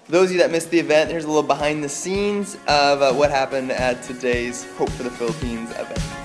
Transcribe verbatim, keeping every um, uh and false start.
For those of you that missed the event, here's a little behind the scenes of uh, what happened at today's Hope for the Philippines event.